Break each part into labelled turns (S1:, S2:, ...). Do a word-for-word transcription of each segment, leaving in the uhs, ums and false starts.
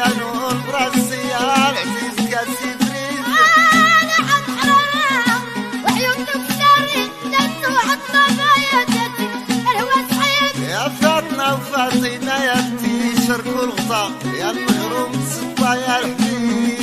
S1: نور براسي يا العزيز كاسي فريد.
S2: انا عم حرام وعيونك ساري لا توعد ضباياتي الهوى صحيح.
S1: يا فاطمة وفاطمة يا بنتي شركوا الغطاء يا المغروم صبا يا الحبيب.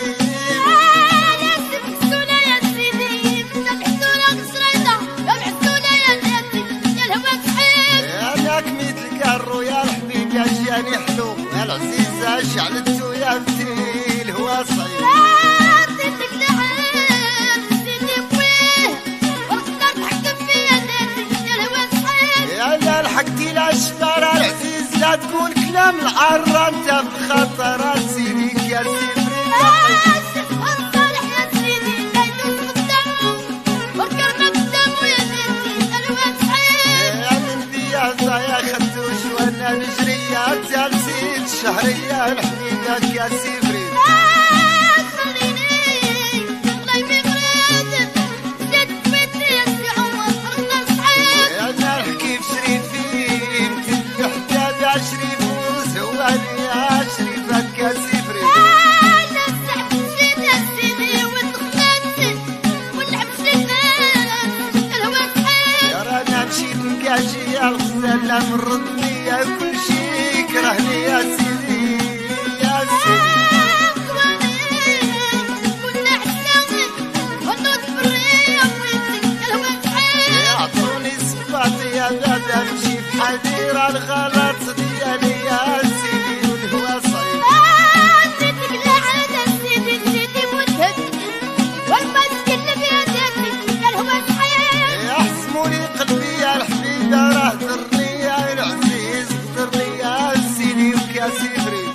S2: يا سبحسونة يا سيدي من الحسونة قصريطة يا الحسونة يا ناتي يا الهوى صحيح.
S1: يا ذاك ميت القرو يا الحبيب يا جاني حلو يا العزيزة شعلتو يا بنتي الهوى صعيب.
S2: عطيتك لعين سيدي بويه وقدرت تحكم فيا ناتي يا الهوى صحيح.
S1: يا لا لحقتي الاشبار العزيز لا تقول كلام العرة انت بخطرات سيديك يا سيدي.
S2: سبحان صالح يا سيدي لا يدوس قدامه والكرمة قدامه يا ناتي الهوى صحيح.
S1: يا من بياضة يا خدوش وانا نجريات يا لزيد شهرية الحبيبك يا سيفري.
S2: خليني الله يبغرد زدت بيتي يا سي عمر رضا صحيح.
S1: يا نحكي بشريفين تلي حداد يا شريف وزوالي يا شريفك يا سيفري.
S2: انا سعد زيد يا سيدي ودخلت ولعبت للناس الهوى صحيح.
S1: يا رانا مشيت نقاشي يا الغزالة من ردني يا كل شي كرهني يا سيدي يا سيدي. يعطوني صفاتي يا بابا نمشي بحذيرة الغلط ديالي يا سيدي والهوى صعيب. يحسموني قلبي يا الحبيبة راه درني يا العزيز درني يا سيدي ويا سيفري.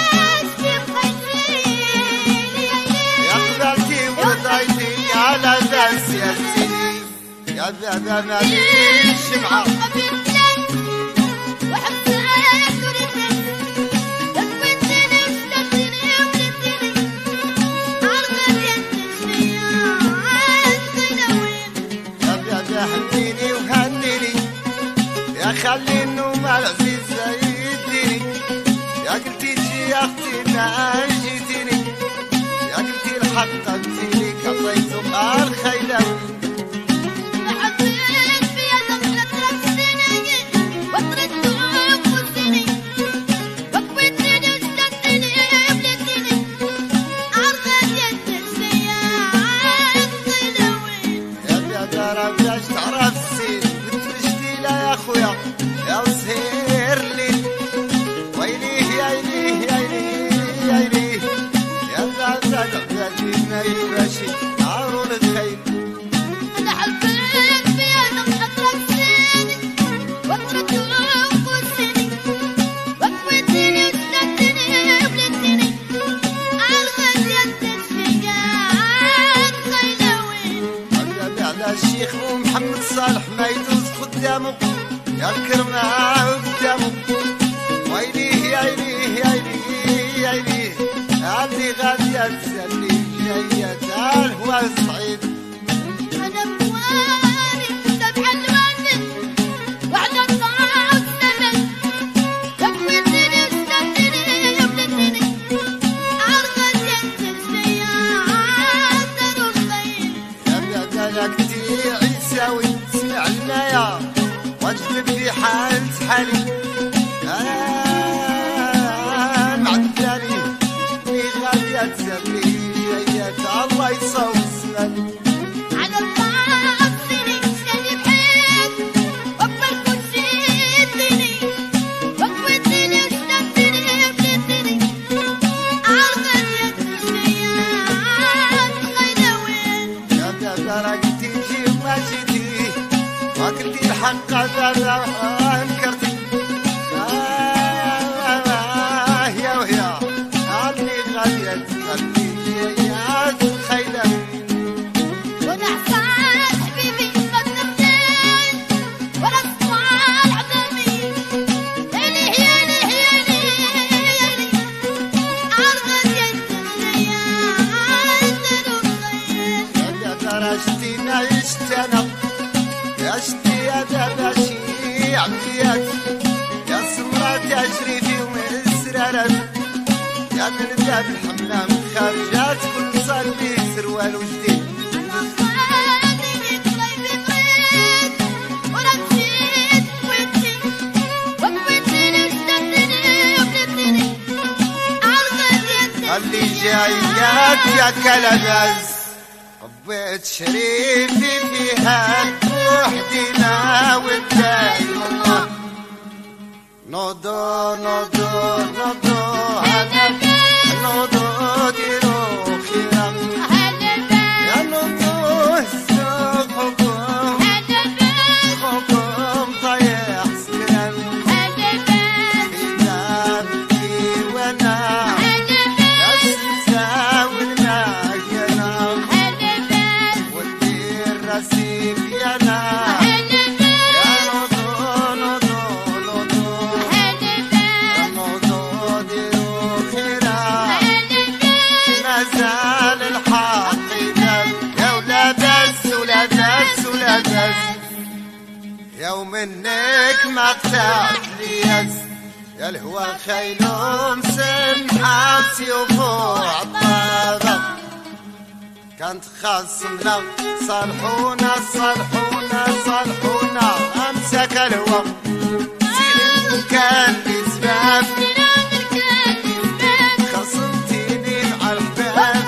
S1: يا قبلتي ورضايتي على داس يا سيدي يا بابا ماليش شمعة. يا بابا هنيني وهنيني يا خلي النوم العزيز يديني. يا قلتي تجي يا اختي ما جيتيني يا قلتي الحق قلتيلي قطيتو الخيلاوي. يا بابا راه باش تعرف السيد بنت الجديلة يا خويا يا وسهير الليل ويليه يا إليه يا إليه يا إليه. يا بابا عبادي ما يفاشي عارون الخيل. الشيخ محمد صالح ما يدوز قدامه يا الكرمة قدامه ويليه يا إليه يا إليه يا إليه. اللي غادية تسلي جاية الهوى الصعيد.
S2: أنا بواني سبع الوان وعلى الطاعة والسمن تكويتني استنتني يبلتني عرضت ينتسني عندر الخيل.
S1: يا بابا لكتي عيساوي اسمع المايا واجذب في حال حالي. آه معداني اللي غادية تسلي جاية الله يصوب السلام.
S2: على الطاعة السني شاني بحيط وأكبر كل شي الدني وكويتني استنتني يبلتني عرضت ينتسني عند خيلوين.
S1: يا بابا راك تيجي ما جيتي ما كنتي الحق هذا انكرتي. آه يا ويا اللي غادية تخلي جايات الخيلاوي.
S2: ونحسن حبيبي صدقتين ولا اسمع العظمي يليه يليه يليه عرضت ينتسني عند الخيل.
S1: يا بابا راشتينا يشتنا يا شتي يا بابا شي عميات يا سمرات يا شريفي ومسرارات يا من باب الحمام خارجات كل صلي سروال وجديد اللي جايات يا كلبز بيت شريفي فيها وحدنا والداي والله نوضو نوضو نوضو هلا نوضو ديرو خيرا يا نوضو السوق حكم حكم طيح سكرا إذا بكي وانا يوم انك ما تحليز يا الهوى خيلوم سمحة سيوفو عطابة كانت خاصمنا صالحونا صالحونا صالحونا امسك الهوى سير كان بسباب خصمتيني مع الباب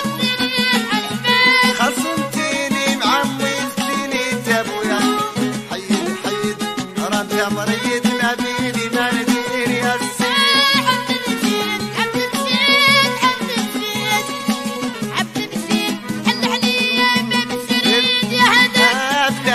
S1: خصمتيني معمزتيني تابويا حيد حيد رانت يا مريد ما بيني ما ندير يا السيد
S2: عبد الزين عبد الزين عبد الزين عبد الزين حل عليا باب السريد يا هدى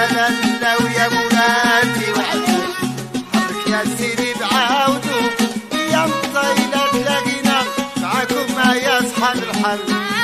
S1: لالا ويا مولاتي وعدل حرك يا سيدي بعاودو يا مطيلة تلاقينا معاكم ما يا صحاب الحل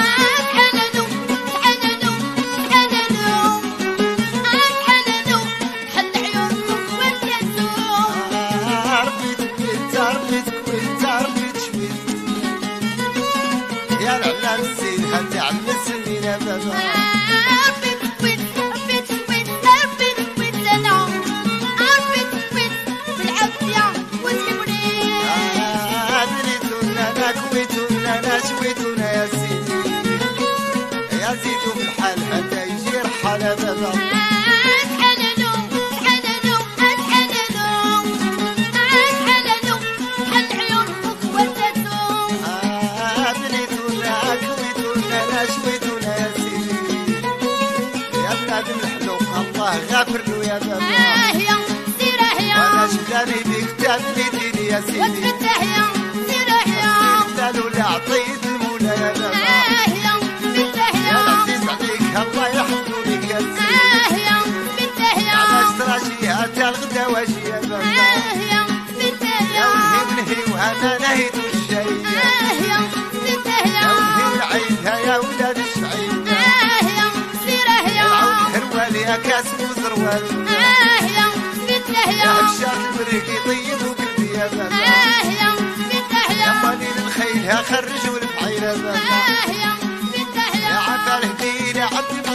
S1: شويتونا يا سيدي يا زيدو في الحال حتى يجي رحال بابا
S2: اتحللو اتحللو اتحللو اتحللو حل عيونك وتدوم
S1: بنيتونا كويتونا لا شويتونا يا سيدي يا بلاد الحلو الله غافر له يا بابا
S2: اه يا سيره يا
S1: وانا شداني بك تبنيتيني يا سيدي
S2: وتفتح يا سيره يا
S1: ولا عطيت المولى يا بابا
S2: اه يا بنته يا
S1: العزيز عليك الله يحفظه لك يا سيدي
S2: اه يا بنته يا
S1: على استراشيها الغدا واجي يا بابا
S2: اه يا بنته يا
S1: ونهي ونهي وانا نهيت الشيء
S2: اه يا بنته يا
S1: ونهي عيدها يا ولاد الشعيب
S2: اه يا سيره يا
S1: العود هروال يا كاس وزروال
S2: اه يا بنته يا
S1: عشاق البريق يطيب وقلبي يا بابا
S2: اه يا بنته يا
S1: مالين الخيل خرجوا الفعيل يا بابا
S2: اه يا بنته
S1: يا
S2: يا
S1: عفا الهديل يا عبد